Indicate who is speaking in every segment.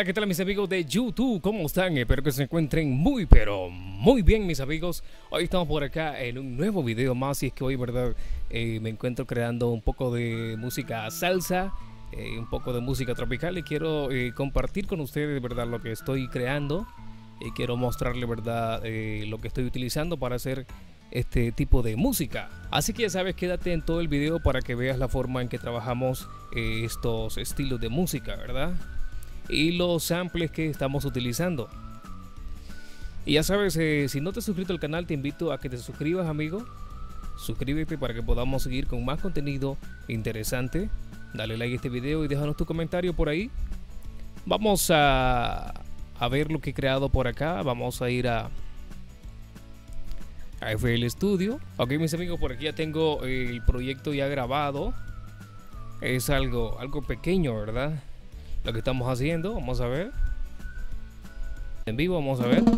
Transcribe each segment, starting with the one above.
Speaker 1: Hola, ¿qué tal mis amigos de YouTube? ¿Cómo están? Espero que se encuentren muy, pero muy bien, mis amigos. Hoy estamos por acá en un nuevo video más y es que hoy, ¿verdad? Me encuentro creando un poco de música salsa, un poco de música tropical y quiero compartir con ustedes, ¿verdad? Lo que estoy creando y quiero mostrarles, ¿verdad? Lo que estoy utilizando para hacer este tipo de música. Así que ya sabes, quédate en todo el video para que veas la forma en que trabajamos estos estilos de música, ¿verdad? Y los samples que estamos utilizando. Y ya sabes, si no te has suscrito al canal, te invito a que te suscribas, amigo. Suscríbete para que podamos seguir con más contenido interesante. Dale like a este video y déjanos tu comentario por ahí. Vamos a ver lo que he creado por acá. Vamos a ir a FL Studio. Ok, mis amigos, por aquí ya tengo el proyecto ya grabado. Es algo pequeño, ¿verdad? Lo que estamos haciendo, vamos a ver. En vivo, vamos a ver.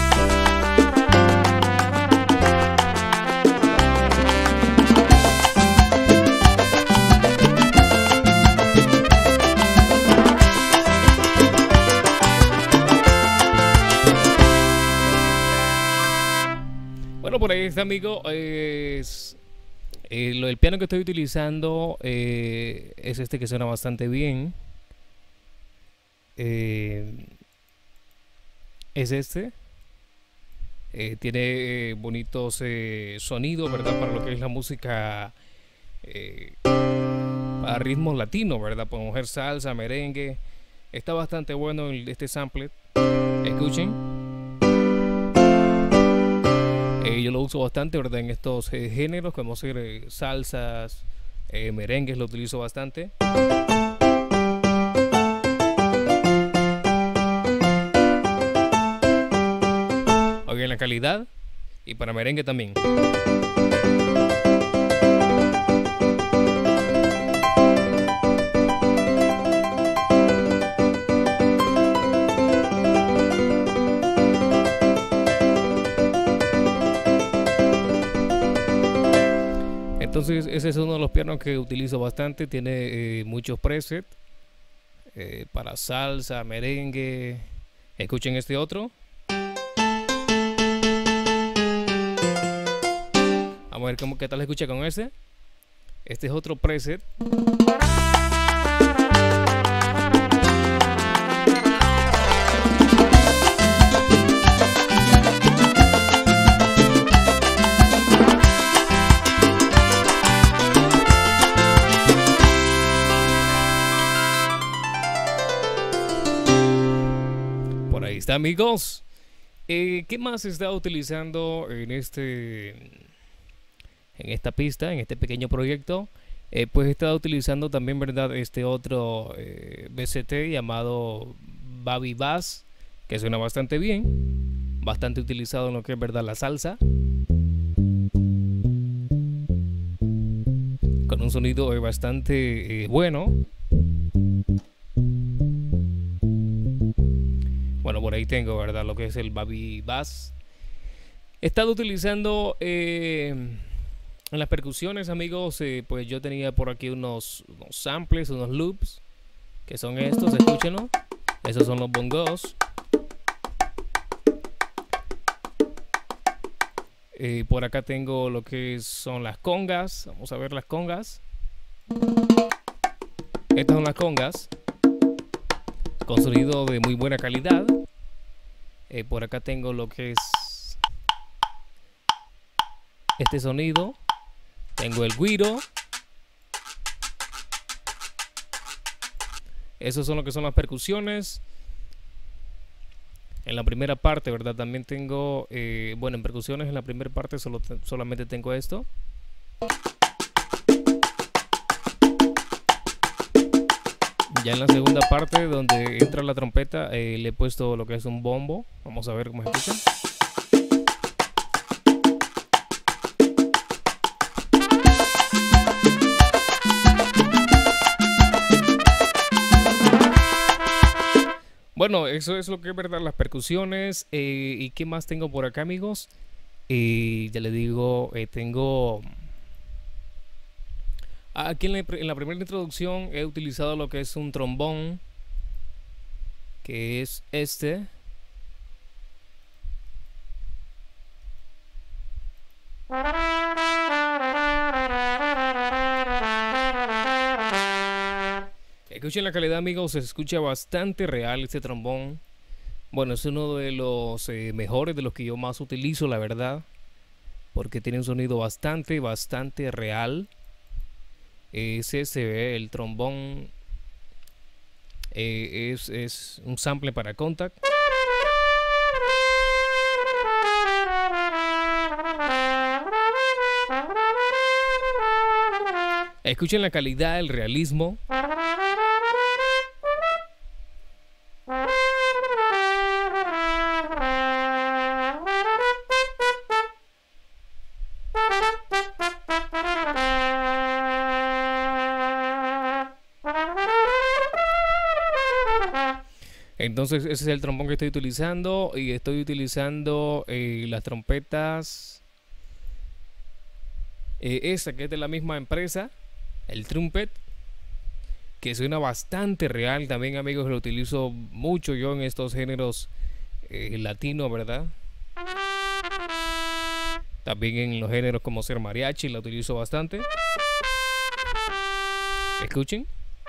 Speaker 1: Bueno, por ahí está, amigo. El piano que estoy utilizando es este que suena bastante bien. Es este. Tiene bonitos sonidos, ¿verdad? Para lo que es la música para ritmos latinos, ¿verdad? Para mujer salsa, merengue. Está bastante bueno este sample. Escuchen. Yo lo uso bastante, ¿verdad? En estos géneros, como ser salsas, merengues, lo utilizo bastante. En la calidad y para merengue también. Entonces ese es uno de los pianos que utilizo bastante. Tiene muchos presets para salsa, merengue. Escuchen este otro. Vamos a ver qué tal escucha con ese. Este es otro preset. Por ahí está, amigos. ¿Qué más se está utilizando en esta pista, en este pequeño proyecto? Pues he estado utilizando también, ¿verdad? Este otro VST llamado Baby Bass, que suena bastante bien, bastante utilizado en lo que es, ¿verdad?, la salsa, con un sonido bastante bueno. Bueno, por ahí tengo, ¿verdad?, lo que es el Baby Bass. He estado utilizando en las percusiones, amigos, pues yo tenía por aquí unos samples, unos loops, que son estos, escúchenlo. Esos son los bongos. Por acá tengo lo que son las congas. Vamos a ver las congas. Estas son las congas, con sonido de muy buena calidad. Por acá tengo lo que es este sonido. Tengo el güiro. Esos son lo que son las percusiones. En la primera parte, ¿verdad? También tengo, bueno, en percusiones en la primera parte solamente tengo esto. Ya en la segunda parte, donde entra la trompeta, le he puesto lo que es un bombo. Vamos a ver cómo se escucha. Bueno, eso es lo que es, ¿verdad?, las percusiones. ¿Y qué más tengo por acá, amigos? Ya les digo, tengo aquí en la primera introducción he utilizado lo que es un trombón. que es este. Escuchen la calidad, amigos, se escucha bastante real este trombón. Bueno, es uno de los mejores, de los que yo más utilizo, la verdad, porque tiene un sonido bastante real. Ese se ve, el trombón es un sample para Kontakt. Escuchen la calidad, el realismo. Entonces ese es el trombón que estoy utilizando, y estoy utilizando las trompetas, esta que es de la misma empresa, el Trumpet, que suena bastante real. También, amigos, lo utilizo mucho yo en estos géneros latinos, ¿verdad? También en los géneros como ser mariachi la utilizo bastante. Escuchen.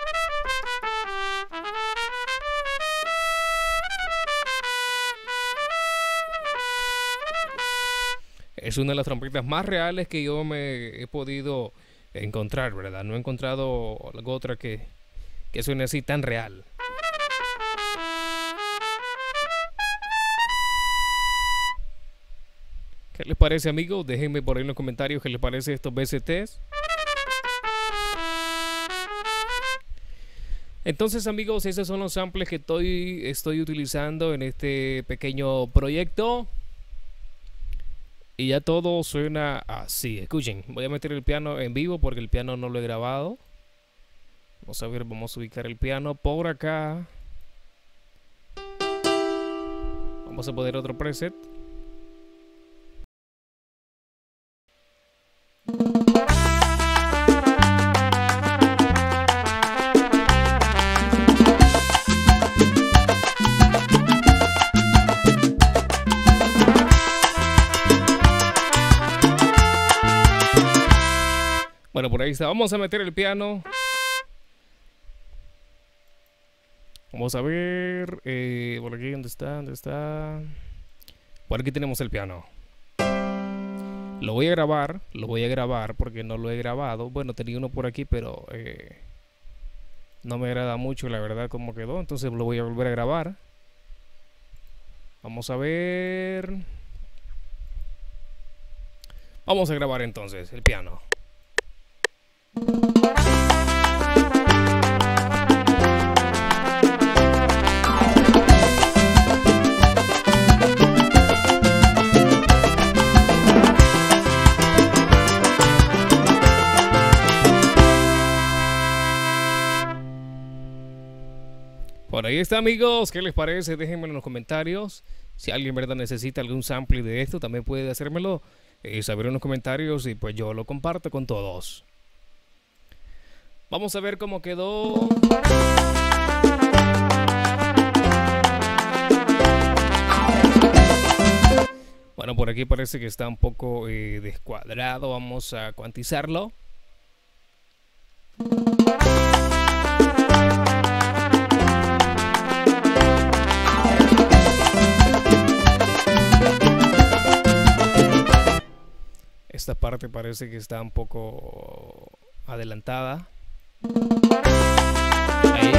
Speaker 1: Es una de las trompetas más reales que yo me he podido encontrar, ¿verdad? No he encontrado algo otra que suene así tan real. ¿Qué les parece, amigos? Déjenme por ahí en los comentarios qué les parece estos VSTs. Entonces, amigos, esos son los samples que estoy utilizando en este pequeño proyecto. Y ya todo suena así. Escuchen, voy a meter el piano en vivo porque el piano no lo he grabado. Vamos a ver, vamos a ubicar el piano por acá. Vamos a poner otro preset. Bueno, por ahí está. Vamos a meter el piano. Vamos a ver. Por aquí, ¿dónde está? ¿Dónde está? Por aquí tenemos el piano. Lo voy a grabar porque no lo he grabado. Bueno, tenía uno por aquí, pero no me agrada mucho, la verdad, cómo quedó. Entonces lo voy a volver a grabar. Vamos a ver. Vamos a grabar entonces el piano. Por ahí está, amigos. ¿Qué les parece? Déjenmelo en los comentarios. Si alguien, ¿verdad?, necesita algún sample de esto, también puede hacérmelo saber en los comentarios, y pues yo lo comparto con todos. Vamos a ver cómo quedó. Bueno, por aquí parece que está un poco descuadrado. Vamos a cuantizarlo. Esta parte parece que está un poco adelantada. Ahí.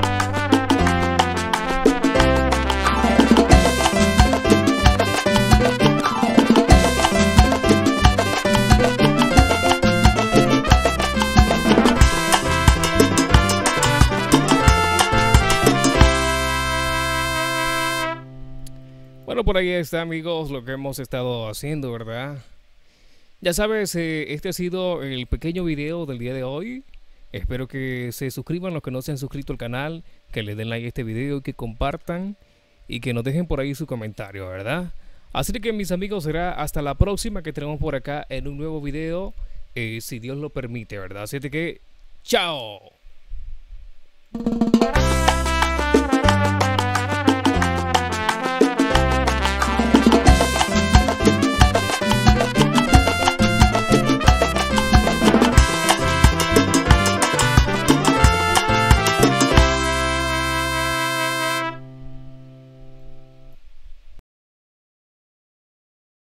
Speaker 1: Bueno, por ahí está, amigos, lo que hemos estado haciendo, ¿verdad? Ya sabes, este ha sido el pequeño video del día de hoy. Espero que se suscriban los que no se han suscrito al canal, que le den like a este video y que compartan y que nos dejen por ahí su comentario, ¿verdad? Así que, mis amigos, será hasta la próxima que tenemos por acá en un nuevo video, si Dios lo permite, ¿verdad? Así que, ¡chao!